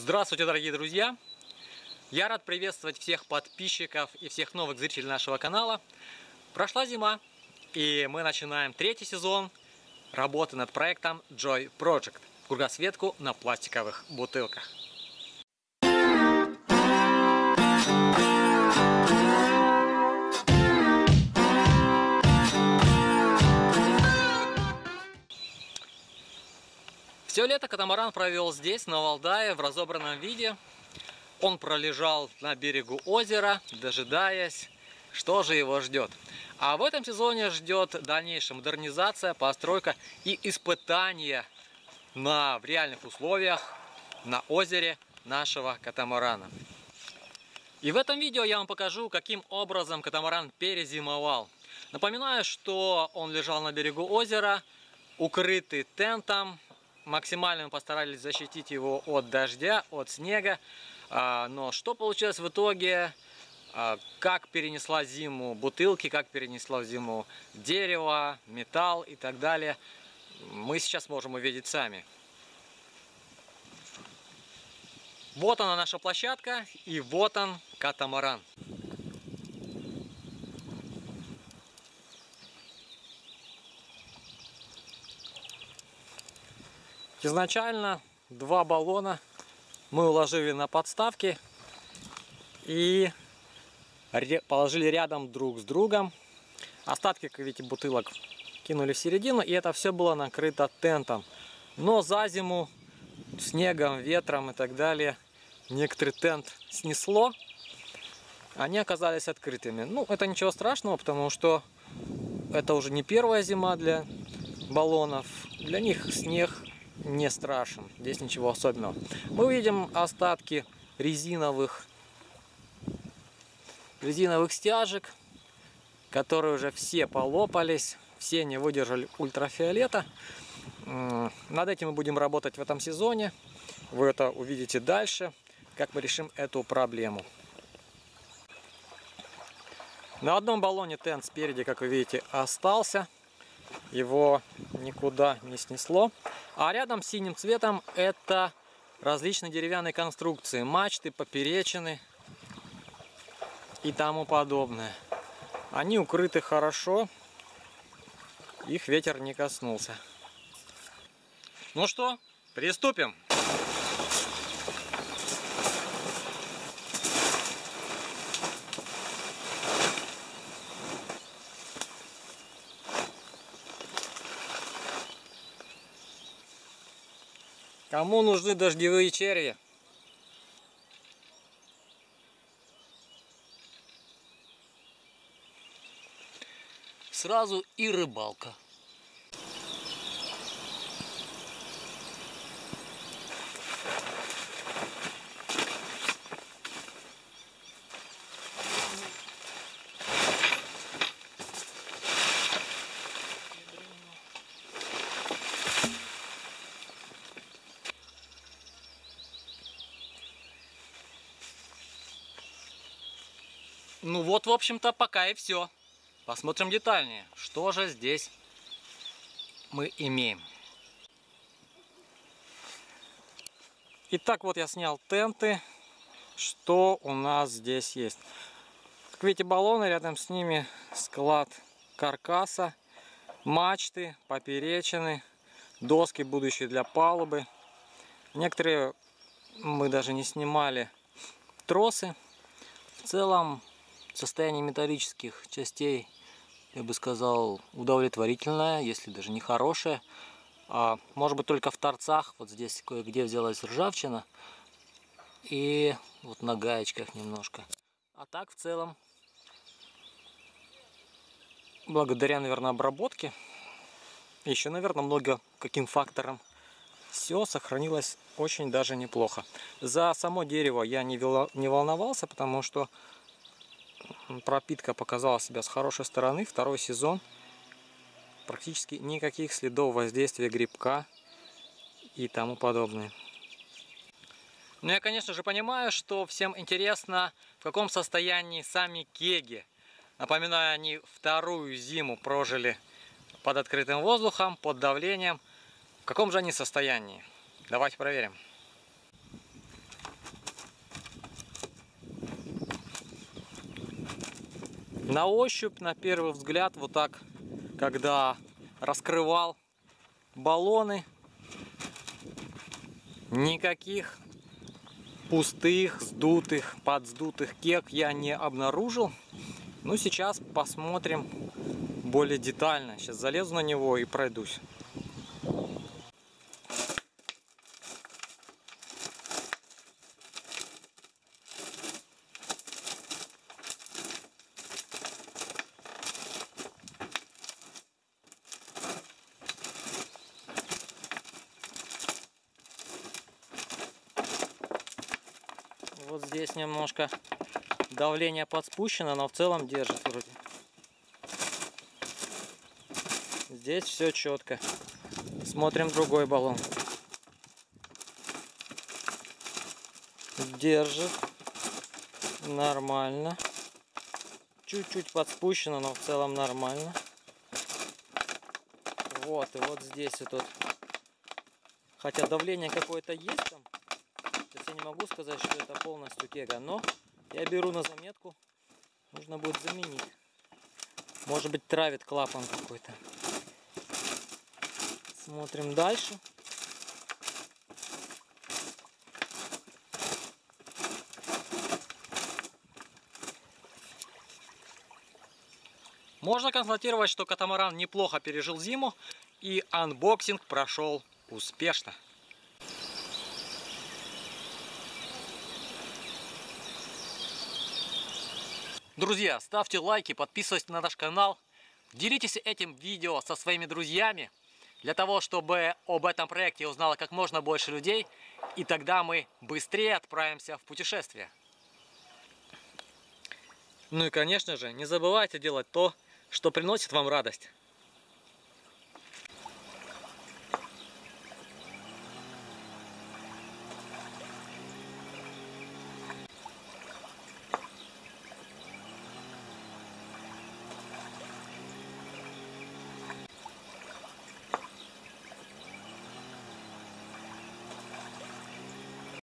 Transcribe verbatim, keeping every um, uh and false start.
Здравствуйте, дорогие друзья! Я рад приветствовать всех подписчиков и всех новых зрителей нашего канала. Прошла зима, и мы начинаем третий сезон работы над проектом Joy Project. Кругосветку на пластиковых бутылках. Все лето катамаран провел здесь, на Валдае, в разобранном виде. Он пролежал на берегу озера, дожидаясь, что же его ждет. А в этом сезоне ждет дальнейшая модернизация, постройка и испытание на, в реальных условиях на озере нашего катамарана. И в этом видео я вам покажу, каким образом катамаран перезимовал. Напоминаю, что он лежал на берегу озера, укрытый тентом. Максимально мы постарались защитить его от дождя, от снега. Но что получилось в итоге? Как перенесла зиму бутылки, как перенесла зиму дерево, металл и так далее, мы сейчас можем увидеть сами. Вот она, наша площадка, и вот он, катамаран. Изначально два баллона мы уложили на подставки и положили рядом друг с другом. Остатки, как видите, бутылок кинули в середину, и это все было накрыто тентом. Но за зиму снегом, ветром и так далее некоторый тент снесло. Они оказались открытыми. Ну, это ничего страшного, потому что это уже не первая зима для баллонов. Для них снег не страшен, здесь ничего особенного. Мы увидим остатки резиновых резиновых стяжек, которые уже все полопались, все не выдержали ультрафиолета. Над этим мы будем работать в этом сезоне. Вы это увидите дальше, как мы решим эту проблему. На одном баллоне тент спереди, как вы видите, остался. Его никуда не снесло. А рядом с синим цветом это различные деревянные конструкции, мачты, поперечины и тому подобное. Они укрыты хорошо, их ветер не коснулся. Ну что, приступим. Кому нужны дождевые черви? Сразу и рыбалка. Ну вот, в общем-то, пока и все. Посмотрим детальнее, что же здесь мы имеем. Итак, вот я снял тенты. Что у нас здесь есть? Как видите, баллоны, рядом с ними склад каркаса, мачты, поперечины, доски будущие для палубы. Некоторые мы даже не снимали тросы. В целом состояние металлических частей, я бы сказал, удовлетворительное, если даже не хорошее. А, может быть, только в торцах, вот здесь кое-где взялась ржавчина. И вот на гаечках немножко. А так в целом, благодаря, наверное, обработке, еще, наверное, много каким факторам, все сохранилось очень даже неплохо. За само дерево я не волновался, потому что пропитка показала себя с хорошей стороны. Второй сезон. Практически никаких следов воздействия грибка и тому подобное. Но я, конечно же, понимаю, что всем интересно, в каком состоянии сами кеги. Напоминаю, они вторую зиму прожили под открытым воздухом, под давлением. В каком же они состоянии? Давайте проверим. На ощупь, на первый взгляд, вот так, когда раскрывал баллоны, никаких пустых, сдутых, подсдутых кек я не обнаружил. Ну, сейчас посмотрим более детально. Сейчас залезу на него и пройдусь. Вот здесь немножко давление подспущено, но в целом держит вроде. Здесь все четко. Смотрим другой баллон. Держит. Нормально. Чуть-чуть подспущено, но в целом нормально. Вот, и вот здесь вот. Хотя давление какое-то есть там. То есть я не могу сказать, что это полностью кега, но я беру на заметку. Нужно будет заменить. Может быть, травит клапан какой-то. Смотрим дальше. Можно констатировать, что катамаран неплохо пережил зиму, и анбоксинг прошел успешно. Друзья, ставьте лайки, подписывайтесь на наш канал, делитесь этим видео со своими друзьями, для того, чтобы об этом проекте узнало как можно больше людей, и тогда мы быстрее отправимся в путешествие. Ну и, конечно же, не забывайте делать то, что приносит вам радость.